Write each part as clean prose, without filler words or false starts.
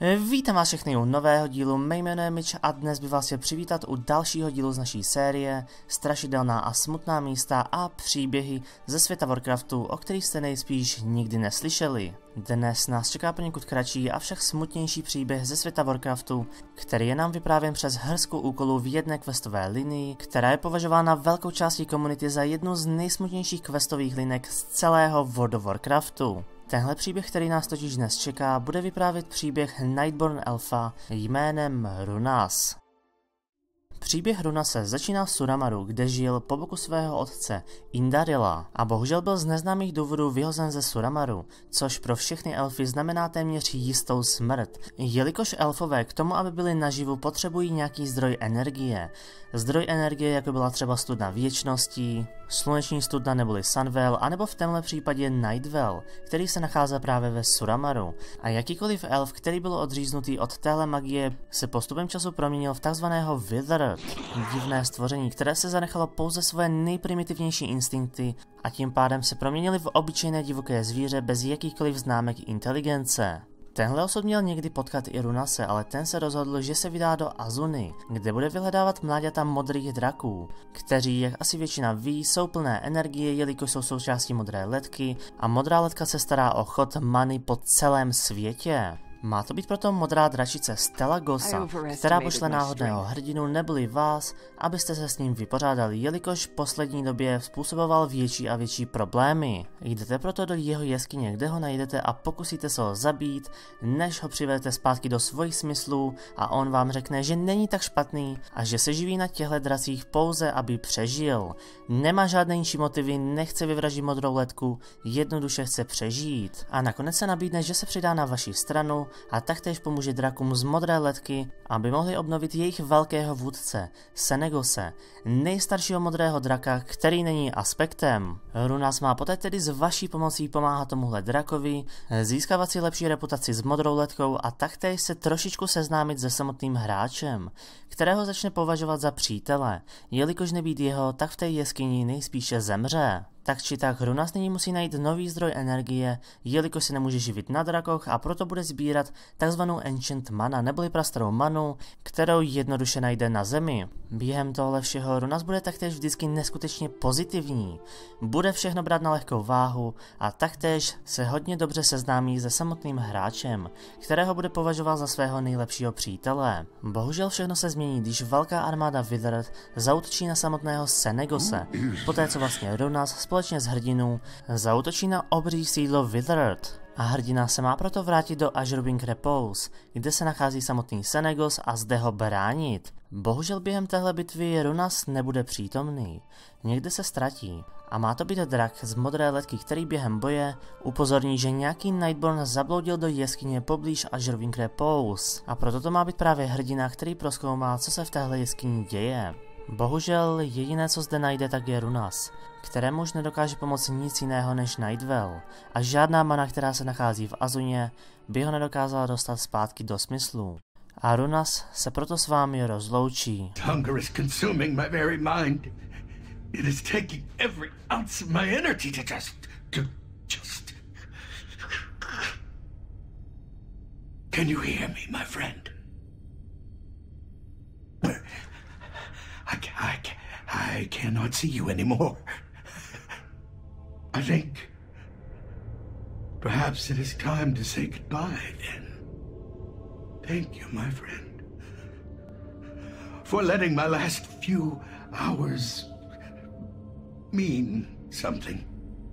Vítám vás všechny u nového dílu, mé jméno je Mitch a dnes bych vás chtěl přivítat u dalšího dílu z naší série Strašidelná a smutná místa a příběhy ze světa Warcraftu, o kterých jste nejspíš nikdy neslyšeli. Dnes nás čeká poněkud kratší, avšak smutnější příběh ze světa Warcraftu, který je nám vyprávěn přes hrstku úkolů v jedné questové linii, která je považována velkou částí komunity za jednu z nejsmutnějších questových linek z celého World of Warcraftu. Tenhle příběh, který nás totiž dnes čeká, bude vyprávět příběh Nightborn elfa jménem Runas. Příběh Runase začíná v Suramaru, kde žil po boku svého otce Indarila a bohužel byl z neznámých důvodů vyhozen ze Suramaru, což pro všechny elfy znamená téměř jistou smrt, jelikož elfové k tomu, aby byli naživu, potřebují nějaký zdroj energie. Zdroj energie, jako byla třeba studna věčností, sluneční studna neboli Sunwell, anebo v tomhle případě Nightwell, který se nachází právě ve Suramaru. A jakýkoliv elf, který byl odříznutý od téhle magie, se postupem času proměnil v takzvaného Withered, divné stvoření, které se zanechalo pouze svoje nejprimitivnější instinkty a tím pádem se proměnili v obyčejné divoké zvíře bez jakýchkoliv známek inteligence. Tenhle osud měl někdy potkat i Runase, ale ten se rozhodl, že se vydá do Azuny, kde bude vyhledávat mláďata modrých draků, kteří, jak asi většina ví, jsou plné energie, jelikož jsou součástí modré letky a modrá letka se stará o chod many po celém světě. Má to být proto modrá dračice Stelagosa, která pošle náhodného hrdinu neboli vás, abyste se s ním vypořádali, jelikož v poslední době způsoboval větší a větší problémy. Jdete proto do jeho jeskyně, kde ho najdete a pokusíte se ho zabít, než ho přivedete zpátky do svojich smyslů a on vám řekne, že není tak špatný a že se živí na těchto dracích pouze, aby přežil. Nemá žádné jinší motivy, nechce vyvraždit modrou letku, jednoduše chce přežít. A nakonec se nabídne, že se přidá na vaši stranu a taktéž pomůže drakům z modré letky, aby mohli obnovit jejich velkého vůdce, Senegose, nejstaršího modrého draka, který není aspektem. Runas má poté tedy s vaší pomocí pomáhat tomuhle drakovi, získávat si lepší reputaci s modrou letkou a taktéž se trošičku seznámit se samotným hráčem, kterého začne považovat za přítele, jelikož nebýt jeho, tak v té jeskyni nejspíše zemře. Tak či tak Runas nyní musí najít nový zdroj energie, jelikož se nemůže živit na drakoch a proto bude sbírat takzvanou Ancient Mana neboli prastarou manu, kterou jednoduše najde na zemi. Během tohle všeho Runas bude taktéž vždycky neskutečně pozitivní, bude všechno brát na lehkou váhu a taktéž se hodně dobře seznámí se samotným hráčem, kterého bude považovat za svého nejlepšího přítele. Bohužel všechno se změní, když velká armáda Withered zaútočí na samotného Senegose, poté co vlastně Runas společně s hrdinou zaútočí na obří sídlo Withered. A hrdina se má proto vrátit do Azurewing Repose, kde se nachází samotný Senegos a zde ho bránit. Bohužel během téhle bitvy Runas nebude přítomný, někde se ztratí. A má to být drak z modré letky, který během boje upozorní, že nějaký Nightborn zabloudil do jeskyně poblíž Azurewing Repose. A proto to má být právě hrdina, který prozkoumá, co se v téhle jeskyni děje. Bohužel jediné, co zde najde, tak je Runas, kterému už nedokáže pomoct nic jiného než Nightwell a žádná mana, která se nachází v Azuně, by ho nedokázala dostat zpátky do smyslu. A Runas se proto s vámi rozloučí. Hunger is consuming my very mind. It is taking every ounce of my energy to just. Can you hear me, my friend? I cannot see you anymore. I think perhaps it is time to say goodbye then. Thank you, my friend, for letting my last few hours mean something.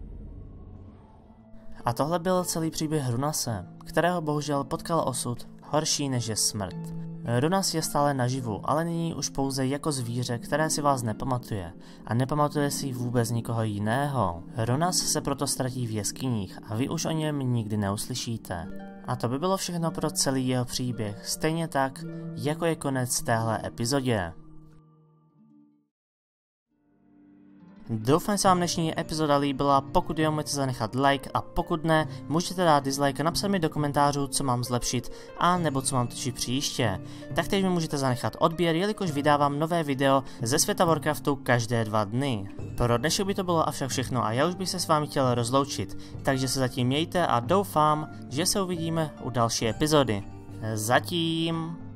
A tohle byl celý příběh Runase, kterého bohužel potkal osud horší než je smrt. Runas je stále naživu, ale nyní už pouze jako zvíře, které si vás nepamatuje a nepamatuje si vůbec nikoho jiného. Runas se proto ztratí v jeskyních a vy už o něm nikdy neuslyšíte. A to by bylo všechno pro celý jeho příběh, stejně tak, jako je konec téhle epizodě. Doufám, že se vám dnešní epizoda líbila, pokud jo, můžete zanechat like a pokud ne, můžete dát dislike a napsat mi do komentářů, co mám zlepšit a nebo co mám točit příště. Taktéž mi můžete zanechat odběr, jelikož vydávám nové video ze světa Warcraftu každé 2 dny. Pro dnešek by to bylo avšak všechno a já už bych se s vámi chtěl rozloučit, takže se zatím mějte a doufám, že se uvidíme u další epizody. Zatím.